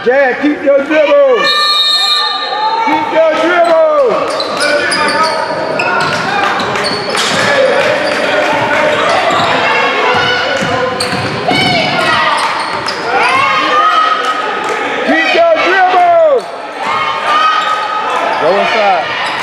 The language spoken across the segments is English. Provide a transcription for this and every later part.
Dad, keep your dribble. Keep your dribble. Keep your dribble. Go inside.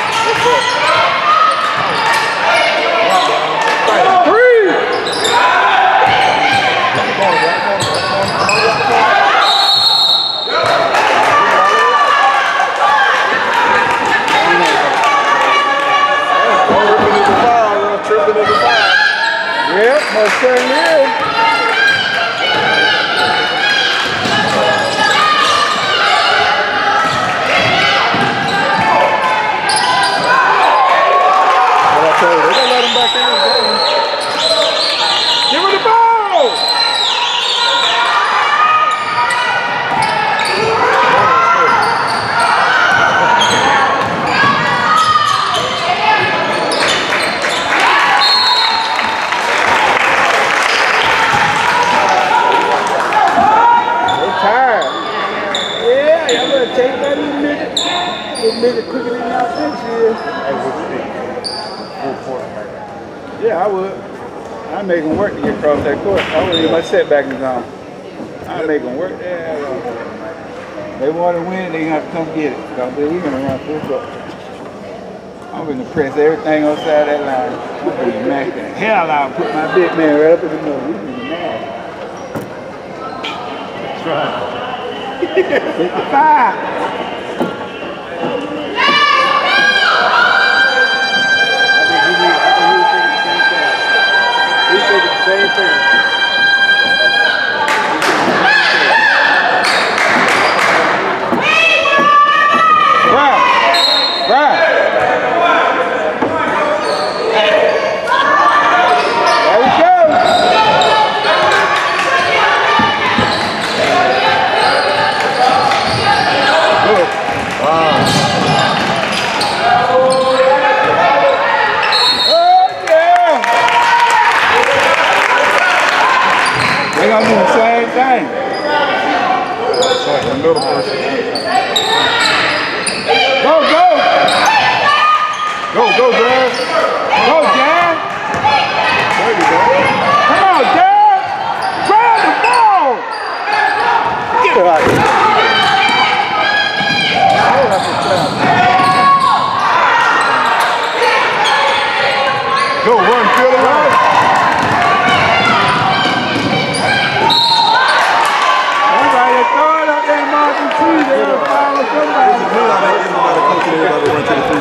Yep, most certainly is. What I told you, they gonna let him back in the game. Give him the ball! Take that little nigga quicker than y'all think she is. Yeah, I would. I'd make him work to get across that court. I wouldn't get my setback in zone. I'd make him work there. They want to win, they have to come get it. Because we're going to run full court. I'm going to press everything on the side of that line. I'm going to max that hell out and put my big man right up in the middle. We're going to be mad. That's right. 55. He's thinking the same thing. Right. There we go. Good. Wow. They're going to do the same thing. It's like a little person. Go, Dad. Go, Dad. There you go. Come on, Dad. Grab the ball. Get it out of here. Go, run, field it right. Everybody throw it up there, Martin, too. They'll follow somebody.